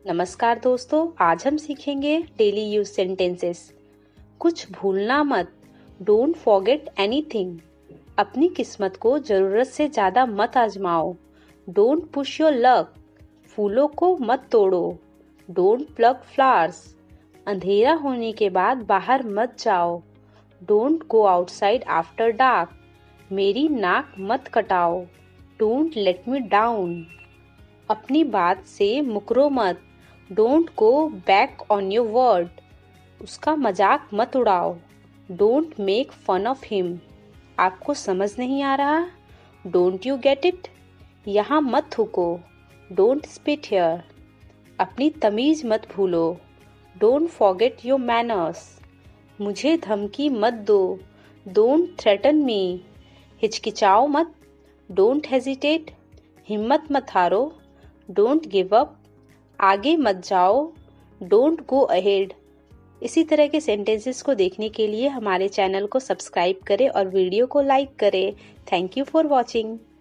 नमस्कार दोस्तों, आज हम सीखेंगे डेली यूज सेंटेंसेस। कुछ भूलना मत, डोंट फॉरगेट एनीथिंग। अपनी किस्मत को जरूरत से ज्यादा मत आजमाओ। डोंट पुश योर लक, फूलों को मत तोड़ो। डोंट प्लग फ्लावर्स, अंधेरा होने के बाद बाहर मत जाओ। Don't go outside after dark, मेरी नाक मत कटाओ। डोंट लेट मी डाउन, अपनी बात से मुकरो मत। Don't go back on your word, उसका मजाक मत उड़ाओ। Don't make fun of him, आपको समझ नहीं आ रहा? डोंट यू गेट इट, यहाँ मत थूको। डोंट स्पिट हियर, अपनी तमीज मत भूलो। डोंट फॉरगेट योर मैनर्स, मुझे धमकी मत दो। डोंट थ्रेटन मी, हिचकिचाओ मत। डोंट हेजिटेट, हिम्मत मत हारो। डोंट गिव अप, आगे मत जाओ। Don't go ahead. इसी तरह के सेंटेंसेस को देखने के लिए हमारे चैनल को सब्सक्राइब करें और वीडियो को लाइक करें। Thank you for watching.